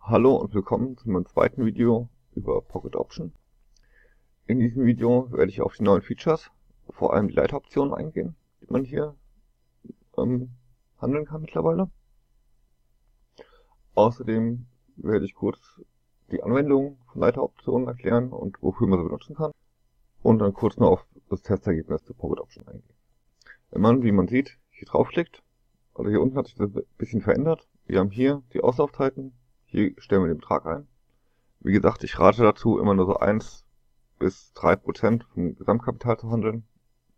Hallo und willkommen zu meinem zweiten Video über Pocket Option. In diesem Video werde ich auf die neuen Features, vor allem die Leiteroptionen eingehen, die man hier handeln kann mittlerweile. Außerdem werde ich kurz die Anwendung von Leiteroptionen erklären und wofür man sie benutzen kann. Und dann kurz noch auf das Testergebnis der Pocket Option eingehen. Wenn man, wie man sieht, hier draufklickt, also hier unten hat sich das ein bisschen verändert. Wir haben hier die Auslaufzeiten. Hier stellen wir den Betrag ein. Wie gesagt, ich rate dazu, immer nur so 1 bis 3% vom Gesamtkapital zu handeln.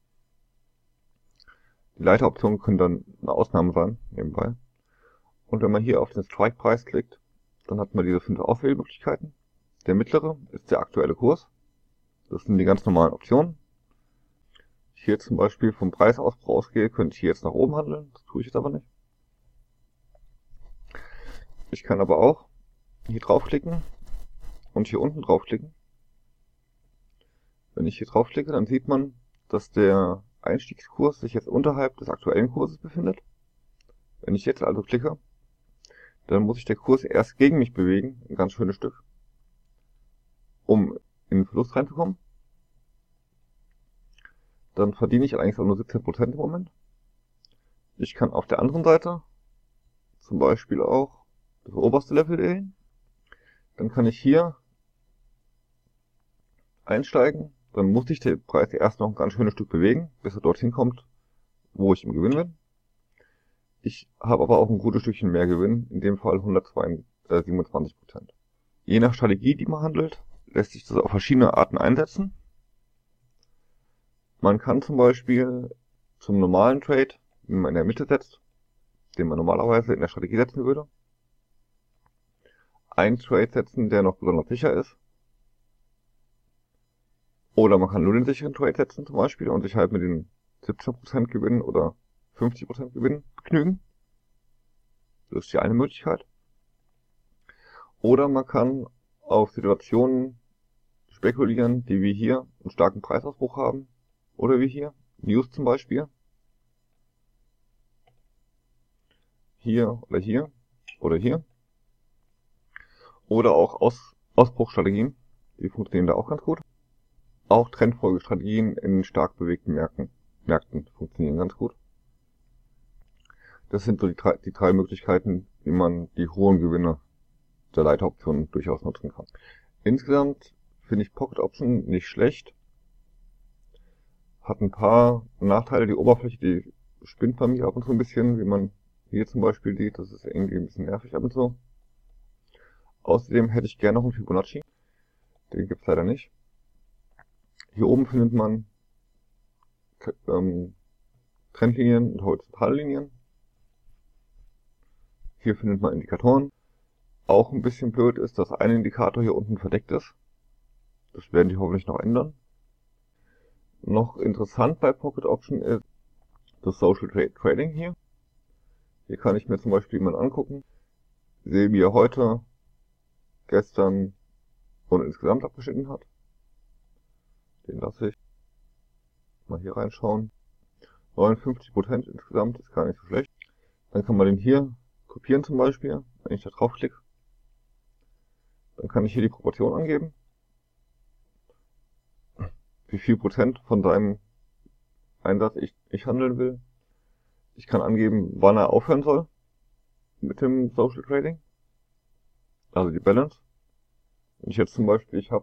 Die Leiteroptionen können dann eine Ausnahme sein, nebenbei. Und wenn man hier auf den Strike-Preis klickt, dann hat man diese 5 Auswählmöglichkeiten. Der mittlere ist der aktuelle Kurs. Das sind die ganz normalen Optionen. Hier zum Beispiel vom Preisausbruch ausgehe, könnte ich hier jetzt nach oben handeln. Das tue ich jetzt aber nicht. Ich kann aber auch hier draufklicken und hier unten draufklicken. Wenn ich hier draufklicke, dann sieht man, dass der Einstiegskurs sich jetzt unterhalb des aktuellen Kurses befindet. Wenn ich jetzt also klicke, dann muss sich der Kurs erst gegen mich bewegen, ein ganz schönes Stück, um in den Verlust reinzukommen. Dann verdiene ich eigentlich auch nur 17% im Moment. Ich kann auf der anderen Seite zum Beispiel auch das oberste Level wählen. Dann kann ich hier einsteigen. Dann muss sich der Preis erst noch ein ganz schönes Stück bewegen, bis er dorthin kommt, wo ich im Gewinn bin. Ich habe aber auch ein gutes Stückchen mehr Gewinn, in dem Fall 127%. Je nach Strategie, die man handelt, lässt sich das auf verschiedene Arten einsetzen. Man kann zum Beispiel zum normalen Trade, den man in der Mitte setzt, den man normalerweise in der Strategie setzen würde, einen Trade setzen, der noch besonders sicher ist. Oder man kann nur den sicheren Trade setzen zum Beispiel und sich halt mit den 17% Gewinn oder 50% Gewinn begnügen. Das ist die eine Möglichkeit. Oder man kann auf Situationen spekulieren, die wie hier einen starken Preisausbruch haben. Oder wie hier, News zum Beispiel. Hier oder hier oder hier. Oder auch Ausbruchsstrategien, die funktionieren da auch ganz gut. Auch Trendfolgestrategien in stark bewegten Märkten funktionieren ganz gut. Das sind so die drei Möglichkeiten, wie man die hohen Gewinne der Leiteroptionen durchaus nutzen kann. Insgesamt finde ich Pocket Option nicht schlecht. Hat ein paar Nachteile. Die Oberfläche, die spinnt bei mir ab und zu ein bisschen, wie man hier zum Beispiel sieht. Das ist irgendwie ein bisschen nervig ab und zu. Außerdem hätte ich gerne noch einen Fibonacci. Den gibt's leider nicht. Hier oben findet man Trendlinien und Horizontallinien. Hier findet man Indikatoren. Auch ein bisschen blöd ist, dass ein Indikator hier unten verdeckt ist. Das werden die hoffentlich noch ändern. Noch interessant bei Pocket Option ist das Social Trading hier. Hier kann ich mir zum Beispiel jemanden angucken. Sehe, wie er heute, gestern und insgesamt abgeschnitten hat. Den lasse ich mal hier reinschauen. 59% insgesamt ist gar nicht so schlecht. Dann kann man den hier kopieren zum Beispiel, wenn ich da draufklicke. Dann kann ich hier die Proportion angeben. Wie viel Prozent von seinem Einsatz ich handeln will. Ich kann angeben, wann er aufhören soll mit dem Social Trading. Also die Balance. Wenn ich jetzt zum Beispiel, ich habe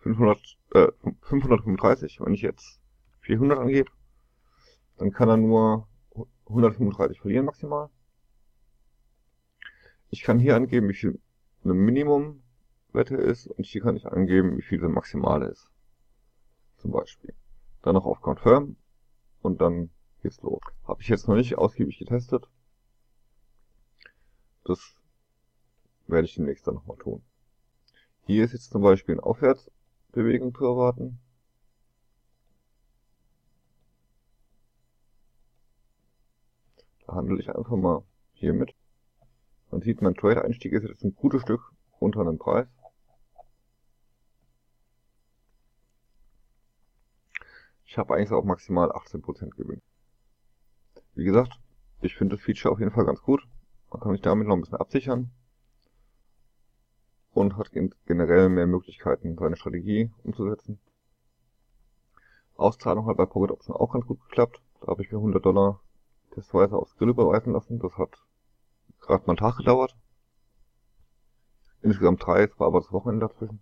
535, wenn ich jetzt 400 angebe, dann kann er nur 135 verlieren maximal. Ich kann hier angeben, wie viel eine Minimumwette ist und hier kann ich angeben, wie viel eine maximale ist. Zum Beispiel. Dann noch auf Confirm und dann geht's los. Habe ich jetzt noch nicht ausgiebig getestet. Das werde ich demnächst dann nochmal tun. Hier ist jetzt zum Beispiel eine Aufwärtsbewegung zu erwarten. Da handle ich einfach mal hier mit. Man sieht, mein Trade-Einstieg ist jetzt ein gutes Stück unter einem Preis. Ich habe eigentlich auch maximal 18% Gewinn. Wie gesagt, ich finde das Feature auf jeden Fall ganz gut. Man kann sich damit noch ein bisschen absichern. und hat generell mehr Möglichkeiten, seine Strategie umzusetzen. Auszahlung hat bei Pocket Option auch ganz gut geklappt. Da habe ich mir $100 testweise aufs Grill überweisen lassen. Das hat gerade mal einen Tag gedauert. Insgesamt 3, es war aber das Wochenende dazwischen.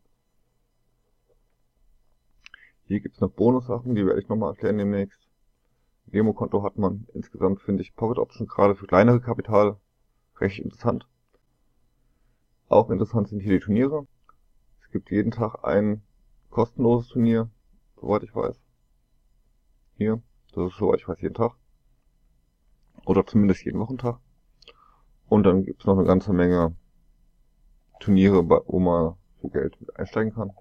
Hier gibt's noch Bonussachen, die werde ich nochmal erklären demnächst. Demokonto hat man. Insgesamt finde ich Pocket Option gerade für kleinere Kapital recht interessant. Auch interessant sind hier die Turniere. Es gibt jeden Tag ein kostenloses Turnier, soweit ich weiß. Hier, das ist soweit ich weiß jeden Tag. Oder zumindest jeden Wochentag. Und dann gibt's noch eine ganze Menge Turniere, wo man für Geld mit einsteigen kann.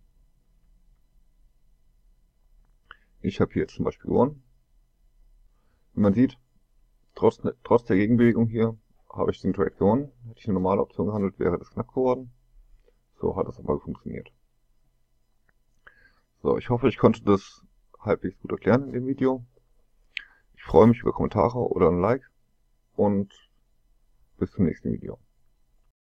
Ich habe hier jetzt zum Beispiel gewonnen. Wie man sieht, trotz der Gegenbewegung hier habe ich den Trade gewonnen. Hätte ich eine normale Option gehandelt, wäre das knapp geworden. So hat es aber funktioniert. So, ich hoffe, ich konnte das halbwegs gut erklären in dem Video. Ich freue mich über Kommentare oder ein Like und bis zum nächsten Video.